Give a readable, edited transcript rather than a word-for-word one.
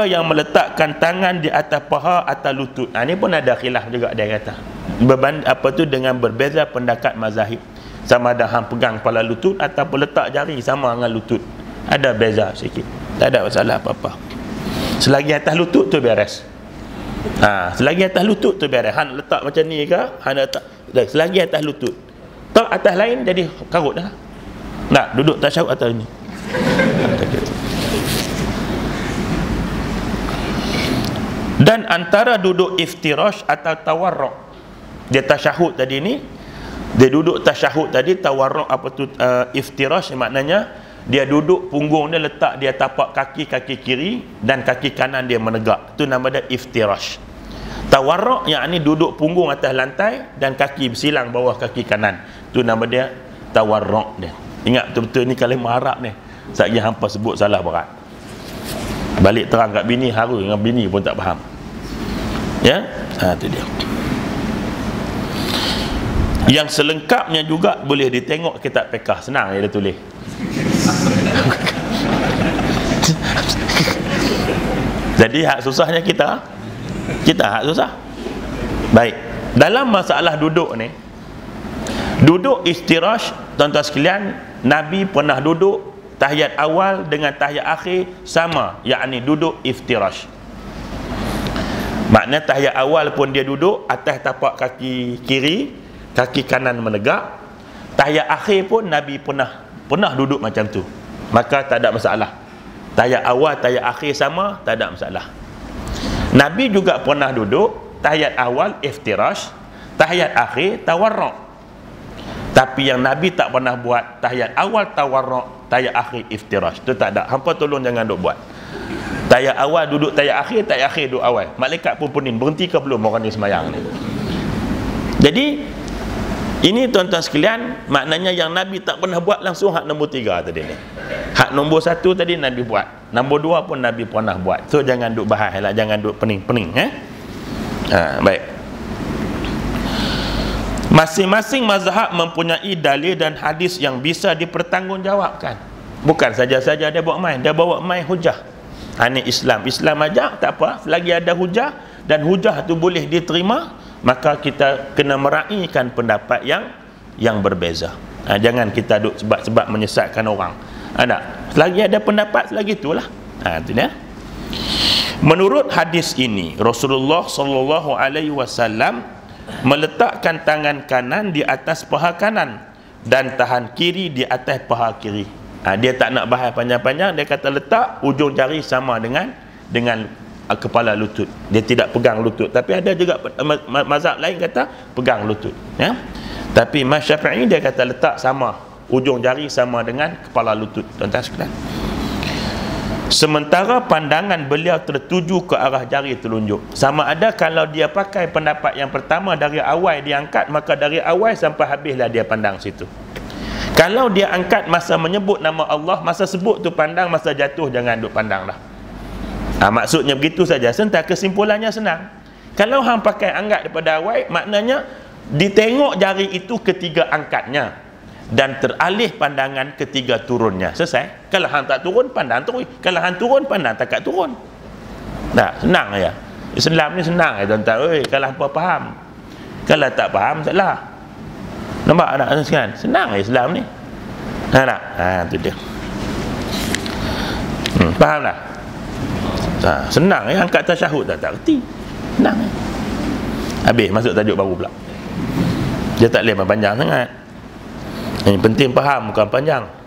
yang meletakkan tangan di atas paha atau lutut. Ini pun ada khilaf juga dia kata. Dengan berbeza pendapat mazahib. Sama ada hang pegang kepala lutut ataupun letak jari sama dengan lutut. Ada beza sikit. Tak ada masalah apa-apa. Selagi atas lutut tu beres. Selagi atas lutut tu beres. Han letak macam ni ke? Han letak. Selagi atas lutut. Tak atas lain jadi karut dah. Nak duduk tasyahud atas ni. Dan antara duduk iftirash atau tawarruk. Dia tasyahud tadi ni, dia duduk tasyahud tadi, tawarruk apa tu iftirash maknanya dia duduk punggung dia letak dia tapak kaki kiri dan kaki kanan dia menegak. Itu nama dia iftirash. Tawarruk yakni duduk punggung atas lantai dan kaki bersilang bawah kaki kanan. Itu nama dia tawarruk dia. Ingat betul-betul ni kalimah Arab ni. Sekali hampa sebut salah berat. Balik terang kat bini haru dengan bini pun tak faham. Ya, itu dia. Yang selengkapnya juga boleh ditengok kitab fiqh, senang dia tulis. Jadi hak susahnya kita hak susah. Baik, dalam masalah duduk ni, duduk istirahat, tuan-tuan sekalian, Nabi pernah duduk tahiyat awal dengan tahiyat akhir sama, yakni duduk iftirash. Makna tahiyat awal pun dia duduk atas tapak kaki kiri, kaki kanan menegak. Tahiyat akhir pun Nabi pernah duduk macam tu. Maka tak ada masalah. Tahiyat awal, tahiyat akhir sama, tak ada masalah. Nabi juga pernah duduk tahiyat awal iftirash, tahiyat akhir tawarruk. Tapi yang Nabi tak pernah buat tahiyat awal tawarruk, tahiyat akhir iftirash. Itu tak ada. Hampa tolong jangan duk buat. Tahiyat awal duduk tahiyat akhir duduk awal. Malaikat pun pening, berhenti ke belum orang ni semayang ni. Jadi ini tuan-tuan sekalian, maknanya yang Nabi tak pernah buat langsung hak nombor 3 tadi ni. Hak nombor 1 tadi Nabi buat. Nombor 2 pun Nabi pernah buat. So jangan duk bahas lah, jangan duk pening-pening. Baik. Masing-masing mazhab mempunyai dalil dan hadis yang bisa dipertanggungjawabkan. Bukan saja-saja dia bawa main, dia bawa main hujah. Ini Islam ajak tak apa, selagi ada hujah dan hujah tu boleh diterima, maka kita kena meraihkan pendapat yang berbeza. Jangan kita duk sebab menyesatkan orang. Selagi ada pendapat, selagi itulah. Itu dia. Menurut hadis ini, Rasulullah sallallahu alaihi wasallam meletakkan tangan kanan di atas paha kanan dan tangan kiri di atas paha kiri. Dia tak nak bahas panjang-panjang, dia kata letak ujung jari sama dengan kepala lutut. Dia tidak pegang lutut. Tapi ada juga mazhab lain kata pegang lutut. Ya? Tapi Imam Syafi'i dia kata letak sama, ujung jari sama dengan kepala lutut. Tuan-tuan sekalian. Sementara pandangan beliau tertuju ke arah jari telunjuk. Sama ada kalau dia pakai pendapat yang pertama dari awal dia angkat, maka dari awal sampai habislah dia pandang situ. Kalau dia angkat masa menyebut nama Allah, masa sebut tu pandang, masa jatuh jangan duk pandang dah. Maksudnya begitu saja. Sentak kesimpulannya senang. Kalau hang pakai angkat daripada awal, maknanya ditengok jari itu ketiga angkatnya dan teralih pandangan ketiga turunnya. Selesai. Kalau hang tak turun, pandang turun. Kalau hang turun, pandang tak turun. Senang ya. Islam ni senang ya tuan-tuan. Kalau hangpa faham. Kalau tak faham, salah. Nampak tak sekarang? Senang Islam ni. Itu dia. Faham tak? Senang ya, angkat tasyahud tak erti. Senang ya. Habis masuk tajuk baru pula. Dia tak boleh panjang sangat. Yang penting faham, bukan panjang.